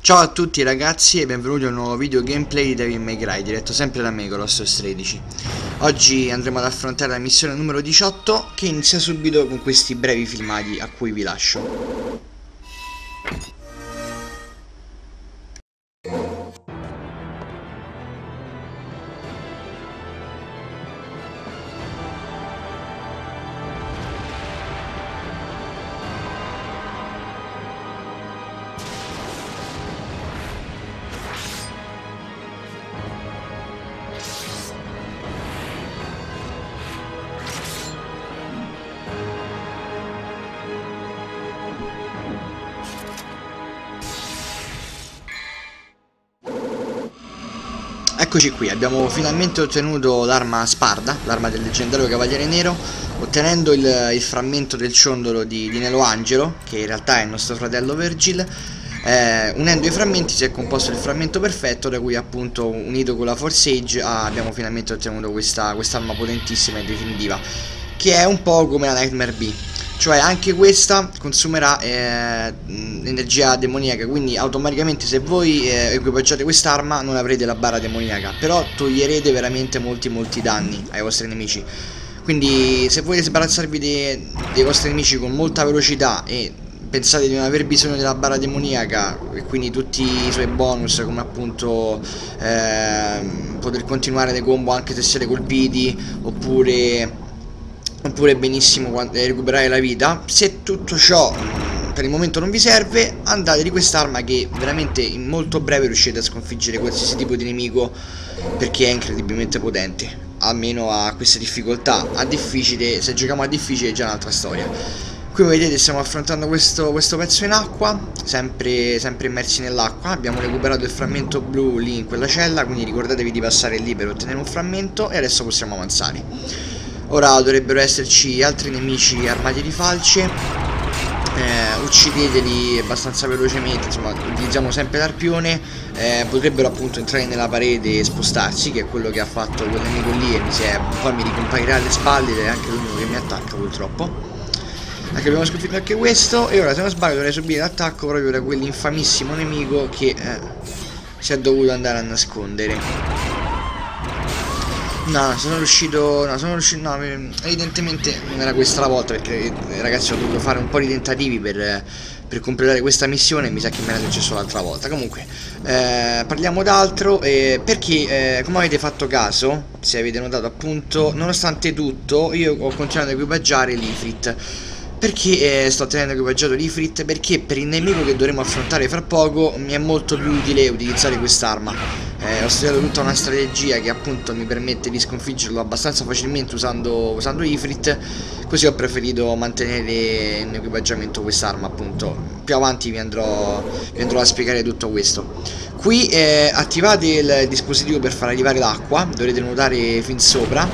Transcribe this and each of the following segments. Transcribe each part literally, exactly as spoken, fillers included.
Ciao a tutti ragazzi e benvenuti a un nuovo video gameplay di Devil May Cry, diretto sempre da me, Colossus tredici. Oggi andremo ad affrontare la missione numero diciotto, che inizia subito con questi brevi filmati a cui vi lascio. Eccoci qui, abbiamo finalmente ottenuto l'arma Sparda, l'arma del leggendario Cavaliere Nero, ottenendo il, il frammento del ciondolo di, di Nelo Angelo, che in realtà è il nostro fratello Virgil. Eh, unendo i frammenti si è composto il frammento perfetto, da cui appunto unito con la Force Age ah, abbiamo finalmente ottenuto questa quest'arma potentissima e definitiva, che è un po' come la Nightmare B. Cioè anche questa consumerà eh, energia demoniaca, quindi automaticamente se voi eh, equipaggiate quest'arma non avrete la barra demoniaca, però toglierete veramente molti molti danni ai vostri nemici. Quindi se volete sbarazzarvi dei, dei vostri nemici con molta velocità e pensate di non aver bisogno della barra demoniaca e quindi tutti i suoi bonus, come appunto eh, poter continuare le combo anche se siete colpiti, oppure oppure benissimo recuperare la vita, se tutto ciò per il momento non vi serve, andate di quest'arma che veramente in molto breve riuscite a sconfiggere qualsiasi tipo di nemico, perché è incredibilmente potente, almeno a questa difficoltà. A difficile, se giochiamo a difficile è già un'altra storia. Qui vedete stiamo affrontando questo, questo pezzo in acqua, sempre, sempre immersi nell'acqua. Abbiamo recuperato il frammento blu lì in quella cella, quindi ricordatevi di passare lì per ottenere un frammento e adesso possiamo avanzare. Ora dovrebbero esserci altri nemici armati di falce, eh, uccideteli abbastanza velocemente, insomma utilizziamo sempre l'arpione. Eh, potrebbero appunto entrare nella parete e spostarsi, che è quello che ha fatto quel nemico lì, e mi si è, poi mi ricomparirà alle spalle ed è anche l'unico che mi attacca purtroppo. Anche abbiamo sconfitto anche questo, e ora se non sbaglio dovrei subire l'attacco proprio da quell'infamissimo nemico che eh, si è dovuto andare a nascondere. No, sono riuscito, no, sono riuscito, no, evidentemente non era questa la volta, perché ragazzi ho dovuto fare un po' di tentativi per, per completare questa missione e mi sa che me l'ha successo l'altra volta. Comunque, eh, parliamo d'altro, eh, perché, eh, come avete fatto caso, se avete notato appunto, nonostante tutto, io ho continuato ad equipaggiare l'Ifrit. Perché eh, sto tenendo equipaggiato l'Ifrit? Perché per il nemico che dovremo affrontare fra poco mi è molto più utile utilizzare quest'arma. Eh, ho studiato tutta una strategia che appunto mi permette di sconfiggerlo abbastanza facilmente usando, usando Ifrit, così ho preferito mantenere in equipaggiamento quest'arma appunto. Più avanti vi andrò, vi andrò a spiegare tutto questo. Qui eh, attivate il dispositivo per far arrivare l'acqua, dovrete nuotare fin sopra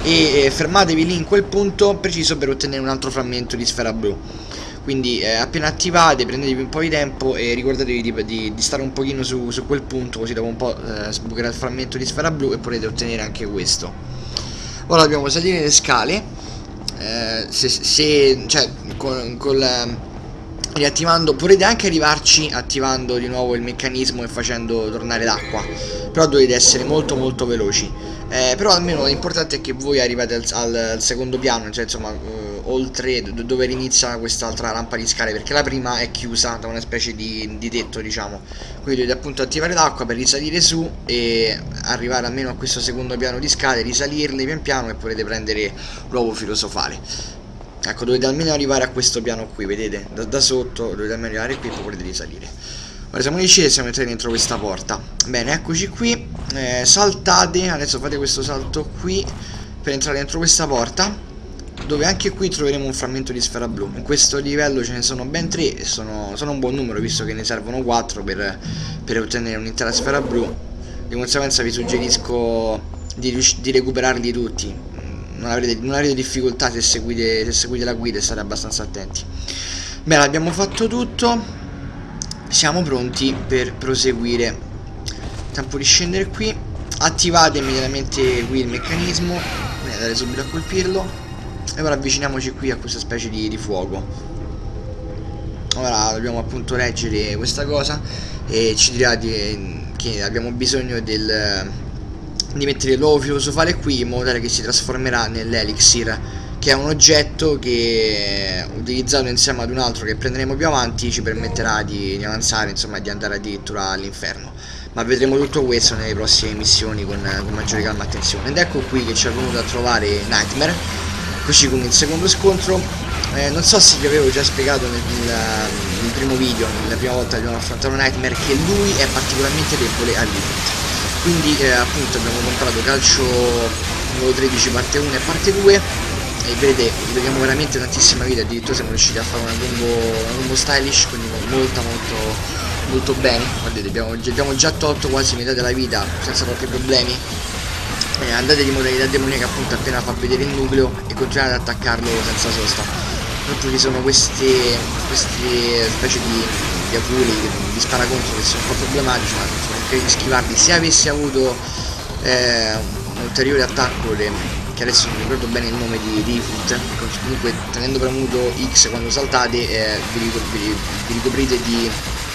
e eh, fermatevi lì in quel punto preciso per ottenere un altro frammento di sfera blu. Quindi eh, appena attivate prendetevi un po' di tempo e ricordatevi di, di, di stare un pochino su, su quel punto, così dopo un po' eh, sbucherà il frammento di sfera blu e potete ottenere anche questo. Ora dobbiamo salire le scale, eh, se, se, cioè con, con eh, riattivando, potete anche arrivarci attivando di nuovo il meccanismo e facendo tornare l'acqua, però dovete essere molto molto veloci. Eh, però almeno l'importante è che voi arrivate al, al, al secondo piano, cioè insomma eh, oltre dove inizia quest'altra rampa di scale, perché la prima è chiusa da una specie di, di tetto, diciamo. Quindi dovete appunto attivare l'acqua per risalire su e arrivare almeno a questo secondo piano di scale, risalirle pian piano e potete prendere l'uovo filosofale. Ecco, dovete almeno arrivare a questo piano qui, vedete? Da, da sotto dovete almeno arrivare qui e poi potete risalire. Ora siamo riusciti e siamo entrati dentro questa porta. Bene, eccoci qui, eh, saltate, adesso fate questo salto qui per entrare dentro questa porta, dove anche qui troveremo un frammento di sfera blu. In questo livello ce ne sono ben tre e sono, sono un buon numero, visto che ne servono quattro per, per ottenere un'intera sfera blu. Di conseguenza vi suggerisco di, di recuperarli tutti. Non avrete, non avrete difficoltà se seguite, se seguite la guida e state abbastanza attenti. Bene, abbiamo fatto tutto. Siamo pronti per proseguire. Tempo di scendere qui. Attivate immediatamente qui il meccanismo. Andate subito a colpirlo. E ora avviciniamoci qui a questa specie di, di fuoco. ora dobbiamo appunto leggere questa cosa e ci dirà di, che abbiamo bisogno del, di mettere l'uovo filosofale qui, in modo tale che si trasformerà nell'elixir, che è un oggetto che, utilizzato insieme ad un altro che prenderemo più avanti, ci permetterà di, di avanzare, insomma di andare addirittura all'inferno. Ma vedremo tutto questo nelle prossime missioni con, con maggiore calma e attenzione. Ed ecco qui che ci è venuto a trovare Nightmare, così come il secondo scontro. Eh, non so se vi avevo già spiegato nel, nel, nel primo video, nella prima volta che abbiamo affrontato Nightmare, che lui è particolarmente debole al limit. Quindi eh, appunto abbiamo comprato calcio numero tredici parte uno e parte due, e vedete, vediamo veramente tantissima vita, addirittura siamo riusciti a fare una combo, una combo stylish, quindi molto molto molto bene. Guardate, abbiamo, abbiamo già tolto quasi metà della vita senza troppi problemi. Eh, andate di modalità demoniaca appunto appena fa vedere il nucleo e continuate ad attaccarlo senza sosta. Inoltre ci sono queste, queste specie di, di aculi che vi spara contro, che sono un po' problematici, ma cercherete di schivarli. Se avessi avuto eh, un ulteriore attacco che, che adesso non ricordo bene il nome di, di Foot, comunque tenendo premuto X quando saltate eh, vi, vi, vi ricoprite di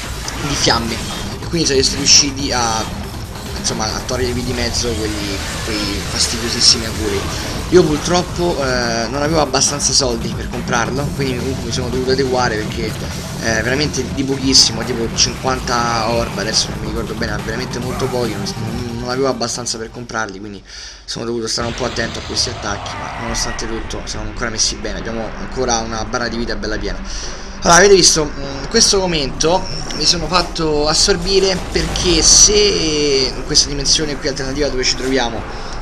di fiamme, e quindi sareste riusciti a, insomma, a togliervi di mezzo quelli, quei fastidiosissimi auguri. Io purtroppo eh, non avevo abbastanza soldi per comprarlo, quindi comunque mi sono dovuto adeguare, perché eh, veramente di pochissimo, tipo cinquanta orb, adesso non mi ricordo bene, ma veramente molto pochi, non, non avevo abbastanza per comprarli, quindi sono dovuto stare un po' attento a questi attacchi, ma nonostante tutto siamo ancora messi bene, abbiamo ancora una barra di vita bella piena. Allora, avete visto, in questo momento mi sono fatto assorbire, perché se in questa dimensione qui alternativa dove ci troviamo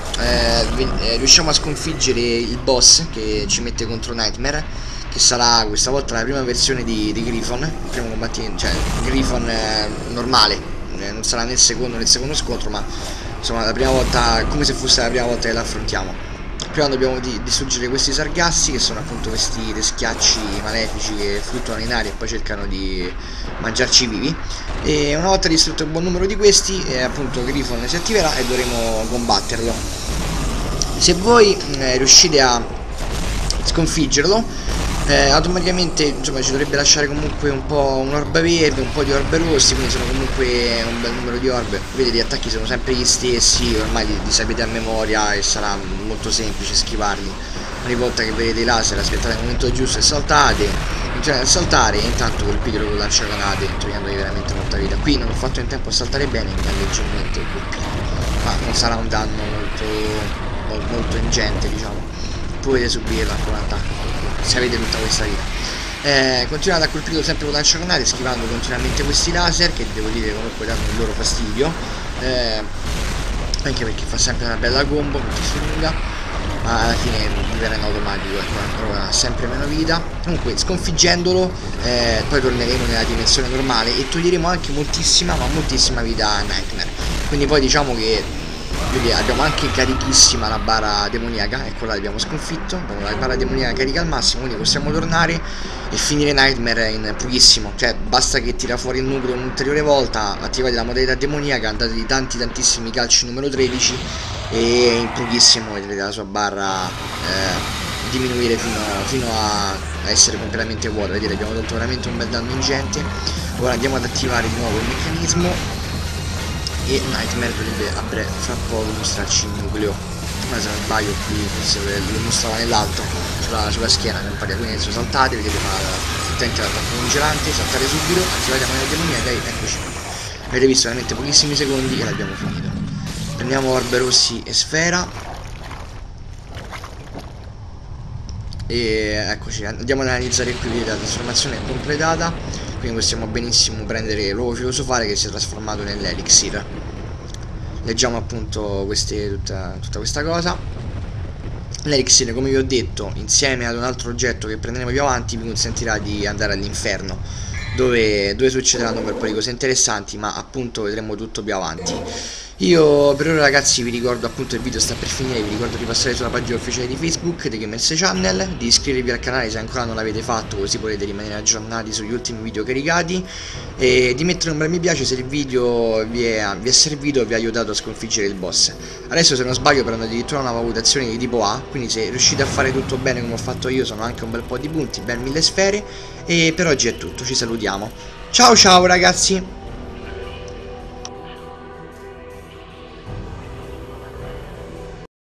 eh, eh, riusciamo a sconfiggere il boss che ci mette contro Nightmare, che sarà questa volta la prima versione di, di Griffon, il primo combattimento, cioè Griffon eh, normale, eh, non sarà né il secondo né il secondo scontro, ma insomma la prima volta, come se fosse la prima volta che l'affrontiamo. Prima dobbiamo di distruggere questi sargassi, che sono appunto questi schiacci malefici che fluttuano in aria e poi cercano di mangiarci vivi, e una volta distrutto un buon numero di questi eh, appunto Griffon si attiverà e dovremo combatterlo. Se voi eh, riuscite a sconfiggerlo eh, automaticamente, insomma, ci dovrebbe lasciare comunque un po' un orb verde, un po' di orb rossi, quindi sono comunque un bel numero di orb. Vedete, gli attacchi sono sempre gli stessi, ormai li, li sapete a memoria e sarà molto semplice schivarli. Ogni volta che vedete i laser aspettate il momento giusto e saltate, continuate a saltare e intanto colpitelo con lanciagranate, togliendogli veramente molta vita. Qui non ho fatto in tempo a saltare bene, mi ha leggermente colpito, ma non sarà un danno molto, molto ingente, diciamo. Potete subirlo ancora un attacco se avete tutta questa vita. Eh, continuate a colpirlo sempre con lanciagranate, schivando continuamente questi laser, che devo dire comunque danno il loro fastidio, eh, anche perché fa sempre una bella combo molto si lunga, ma alla fine viverà in automatico, ecco, ha sempre meno vita. Comunque sconfiggendolo eh, poi torneremo nella dimensione normale e toglieremo anche moltissima, ma moltissima vita a Nightmare. Quindi poi diciamo che quindi abbiamo anche carichissima la barra demoniaca, ecco là, abbiamo sconfitto, abbiamo la barra demoniaca carica al massimo, quindi possiamo tornare e finire Nightmare in pochissimo. Cioè basta che tira fuori il nucleo un'ulteriore volta, attivate la modalità demoniaca, andate di tanti tantissimi calci numero tredici e in pochissimo vedrete la sua barra eh, diminuire fino, fino a essere completamente vuota. Vedete, abbiamo tolto veramente un bel danno ingente. Ora andiamo ad attivare di nuovo il meccanismo e Nightmare dovrebbe a breve, fra poco, mostrarci il nucleo. Ma se non sbaglio qui forse lo mostrava nell'altro, sulla, sulla schiena, nel paria. Quindi adesso saltate, vedete, fa attenti all'attacco congelante, saltate subito, attivate la moneta demoniaca e eccoci qua. Avete visto veramente pochissimi secondi e l'abbiamo finito. Prendiamo orbe rossi e sfera e eccoci, andiamo ad analizzare qui, vedete, la trasformazione è completata. Quindi possiamo benissimo prendere l'uovo filosofale che si è trasformato nell'elixir. Leggiamo appunto queste, tutta, tutta questa cosa. L'elixir, come vi ho detto, insieme ad un altro oggetto che prenderemo più avanti, vi consentirà di andare all'inferno, dove, dove succederanno un bel po' di cose interessanti, ma appunto vedremo tutto più avanti. Io per ora ragazzi vi ricordo, appunto il video sta per finire, vi ricordo di passare sulla pagina ufficiale di Facebook The Gamers Channel, di iscrivervi al canale se ancora non l'avete fatto, così potete rimanere aggiornati sugli ultimi video caricati, e di mettere un bel mi piace se il video vi è, vi è servito e vi ha aiutato a sconfiggere il boss. Adesso se non sbaglio prendo addirittura una valutazione di tipo A, quindi se riuscite a fare tutto bene come ho fatto io sono anche un bel po' di punti, ben mille sfere, e per oggi è tutto, ci salutiamo. Ciao ciao ragazzi!